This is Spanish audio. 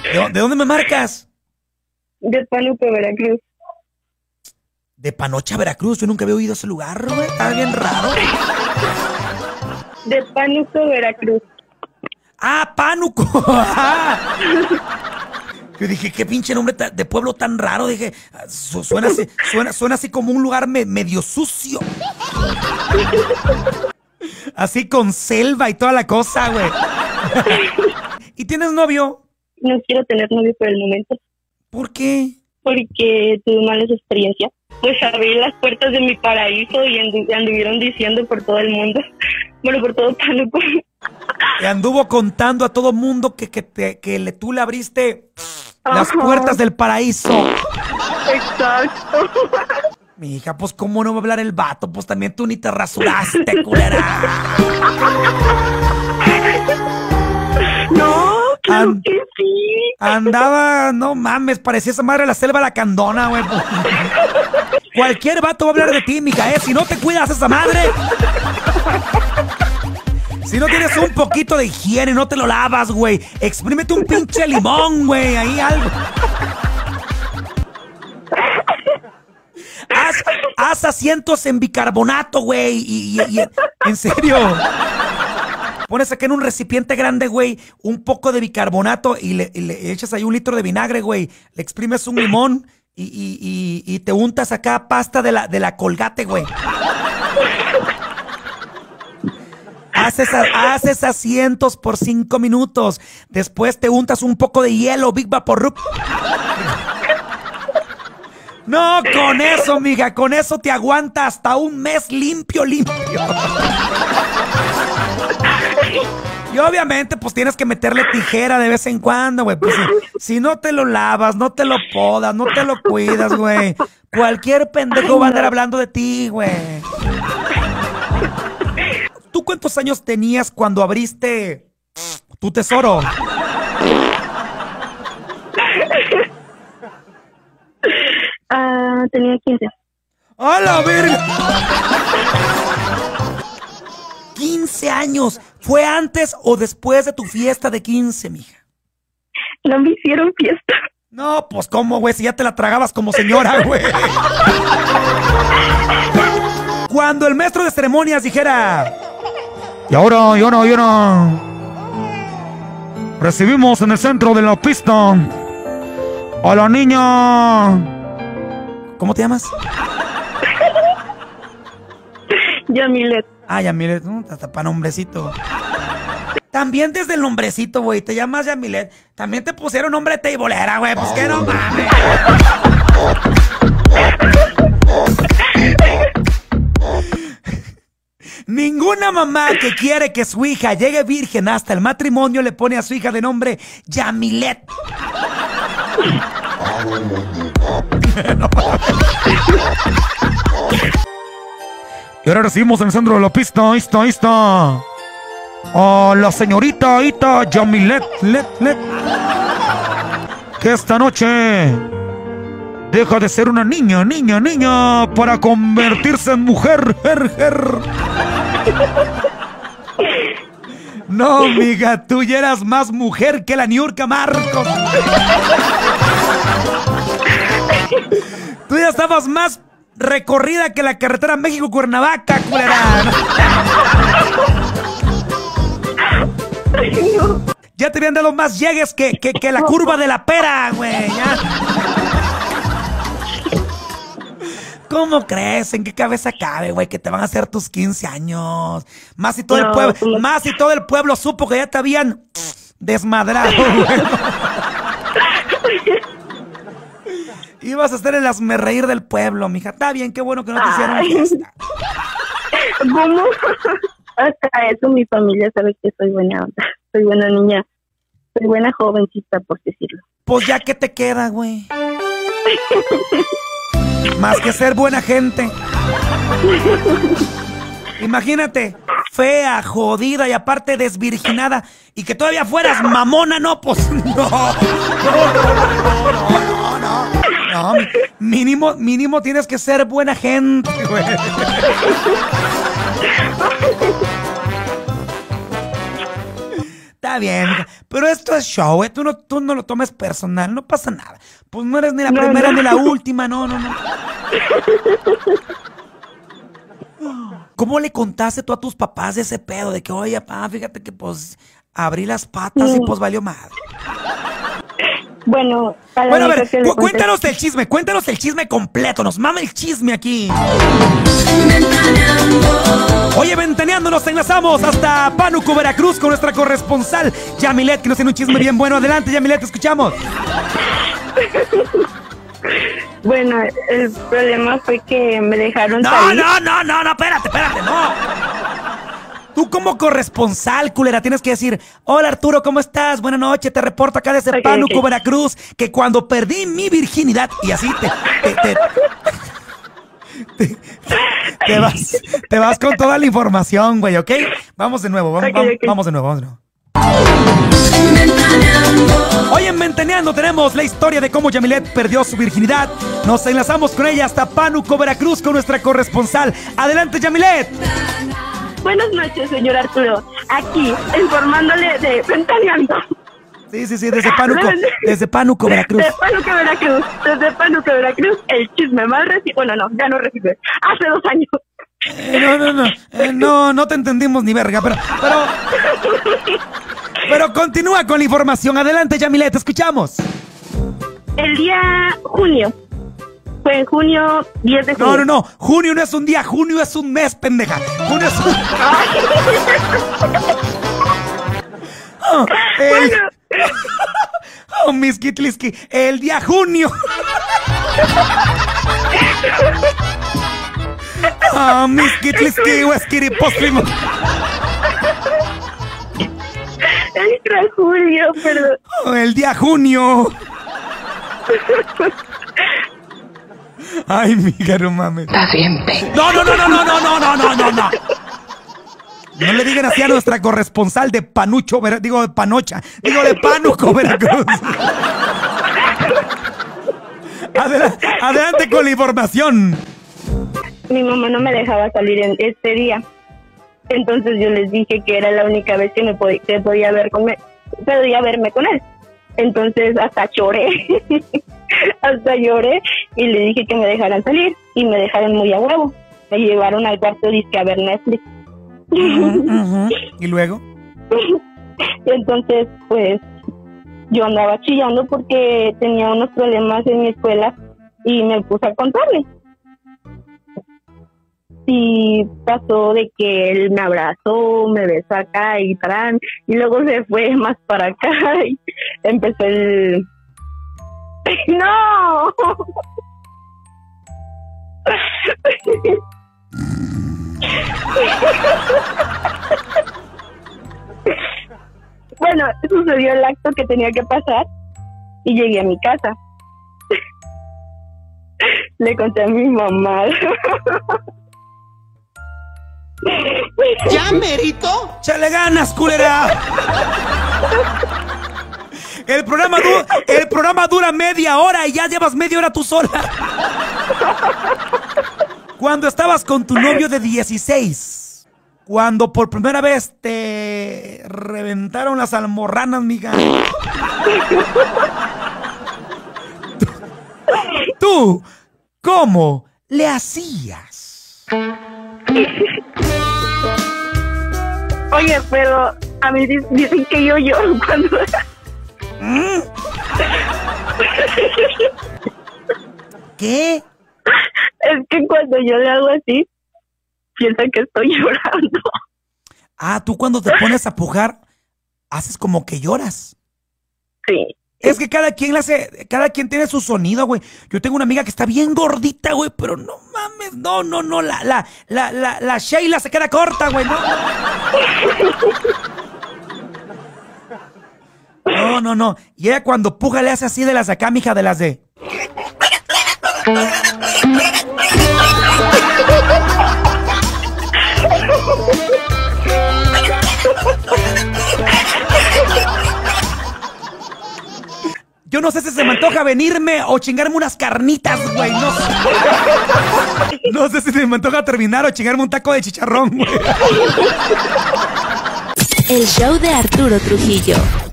¿De dónde me marcas? De Pánuco, Veracruz. De Panocha, Veracruz. Yo nunca había oído ese lugar, güey. Está bien raro. De Pánuco, Veracruz. Ah, Pánuco. Yo dije, qué pinche nombre de pueblo tan raro. Dije, suena así como un lugar medio sucio. Así con selva y toda la cosa, güey. ¿Y tienes novio? No quiero tener novio por el momento. ¿Por qué? Porque tuve malas experiencias. Pues abrí las puertas de mi paraíso y anduvieron diciendo por todo el mundo. Bueno, por todo Pánuco. Te anduvo contando a todo mundo que tú le abriste las puertas del paraíso. Exacto. Mi hija, pues cómo no va a hablar el vato, pues también tú ni te rasuraste, culera. No, claro que sí. Andaba, no mames, parecía esa madre de la selva lacandona, güey. Cualquier vato va a hablar de ti, mija, si no te cuidas esa madre. Si no tienes un poquito de higiene, no te lo lavas, güey. Exprímete un pinche limón, güey, ahí algo. Haz asientos en bicarbonato, güey. Y en serio. Pones acá en un recipiente grande, güey, un poco de bicarbonato y le echas ahí 1 litro de vinagre, güey. Le exprimes un limón y te untas acá pasta de la Colgate, güey. Haces asientos por 5 minutos. Después te untas un poco de hielo, Big Vaporub. No, con eso, mija, con eso te aguanta hasta un mes limpio. Y obviamente, pues tienes que meterle tijera de vez en cuando, güey. Pues, si no te lo lavas, no te lo podas, no te lo cuidas, güey. Cualquier pendejo va a andar hablando de ti, güey. ¿Tú cuántos años tenías cuando abriste tu tesoro? Tenía 15. ¡A la verga! 15 años. ¿Fue antes o después de tu fiesta de 15, mija? No me hicieron fiesta. No, pues cómo, güey, si ya te la tragabas como señora, güey. Cuando el maestro de ceremonias dijera: y ahora, recibimos en el centro de la pista a la niña... ¿Cómo te llamas? Yamilet. Ah, Yamilet, hasta para nombrecito. También desde el nombrecito, güey, te llamas Yamilet. También te pusieron nombre de teibolera, güey, pues que no mames. Ninguna mamá que quiere que su hija llegue virgen hasta el matrimonio le pone a su hija de nombre Yamilet. No. Y ahora recibimos en el centro de la pista, ahí está. A la señorita Aita Yamilet, que esta noche deja de ser una niña, para convertirse en mujer. No, miga, tú ya eras más mujer que la Niurka Marcos. Tú ya estabas más recorrida que la carretera México-Cuernavaca, culera. Ya te habían dado más llegues que la curva de la pera, güey. ¿Ya? ¿Cómo crees? ¿En qué cabeza cabe, güey? Que te van a hacer tus 15 años. Más si todo el pueblo supo que ya te habían desmadrado, güey. Ibas a estar el hazmerreír del pueblo, mija. Está bien, qué bueno que no te hicieron fiesta. ¿Cómo? Hasta eso mi familia sabe que soy buena onda. Soy buena niña. Soy buena jovencita, por decirlo. Pues ya que te queda, güey. Más que ser buena gente. Imagínate, fea, jodida y aparte desvirginada. Y que todavía fueras mamona, no, pues no. No, mínimo tienes que ser buena gente, güey. Está bien, mija. Pero esto es show, ¿eh? Tú no lo tomes personal, no pasa nada. Pues no eres ni la primera ni la última, no. ¿Cómo le contaste tú a tus papás de ese pedo? De que, oye, papá, fíjate que pues abrí las patas y pues valió madre. Bueno, a ver, cuéntanos el chisme completo, nos mama el chisme aquí. Oye, Ventaneando, nos enlazamos hasta Pánuco, Veracruz, con nuestra corresponsal Yamilet, que nos tiene un chisme bien bueno. Adelante, Yamilet, te escuchamos. Bueno, el problema fue que me dejaron salir. No, espérate, no. Tú como corresponsal, culera, tienes que decir: hola Arturo, ¿cómo estás? Buenas noches, te reporto acá desde Pánuco, Veracruz, que cuando perdí mi virginidad, y así te vas con toda la información, güey, ¿ok? Vamos de nuevo, vamos de nuevo. Hoy en Ventaneando tenemos la historia de cómo Yamilet perdió su virginidad. Nos enlazamos con ella hasta Pánuco, Veracruz, con nuestra corresponsal. Adelante, Yamilet. Buenas noches, señor Arturo. Aquí, informándole de Ventaneando. Sí, desde Pánuco, Veracruz. Desde Pánuco, Veracruz, el chisme más reciente. Bueno, no, ya no recibe. Hace 2 años. No te entendimos ni verga, pero continúa con la información. Adelante, Yamilet, te escuchamos. El día junio. Fue en junio, 10 de junio. No. Junio no es un día, junio es un mes, pendeja. Junio es un... Miss Kitliski, el día junio. Miss Kitliski, Weskiri Poslimo. El julio, perdón. El día junio. Ay, mija, no mames. Está bien, No. No le digan así a nuestra corresponsal de Panuco, de Pánuco, Veracruz. Adelante con la información. Mi mamá no me dejaba salir en este día. Entonces yo les dije que era la única vez que podía verme con él. Entonces hasta lloré. Y le dije que me dejaran salir. Y me dejaron muy a huevo. Me llevaron al cuarto disque a ver Netflix. ¿Y luego? Y entonces, pues, yo andaba chillando porque tenía unos problemas en mi escuela y me puse a contarle. Y pasó de que él me abrazó, me besó acá y tarán, y luego se fue más para acá y empezó el... ¡No! Bueno, sucedió el acto que tenía que pasar y llegué a mi casa. Le conté a mi mamá. ¿Ya, merito? ¡Chale ganas, culera! El programa dura media hora y ya llevas media hora tú sola. Cuando estabas con tu novio de 16, cuando por primera vez te reventaron las almorranas, mija. ¿Tú cómo le hacías? Oye, pero a mí dicen que yo lloro cuando... ¿Qué? Es que cuando yo le hago así, piensa que estoy llorando. Tú cuando te pones a pujar, haces como que lloras. Sí. Es que cada quien tiene su sonido, güey. Yo tengo una amiga que está bien gordita, güey, pero no mames, no, la Sheila se queda corta, güey, no. Y ella cuando puja le hace así de las de acá, mija, de las de... Yo no sé si se me antoja venirme o chingarme unas carnitas, güey. No sé si se me antoja terminar o chingarme un taco de chicharrón, güey. El show de Arturo Trujillo.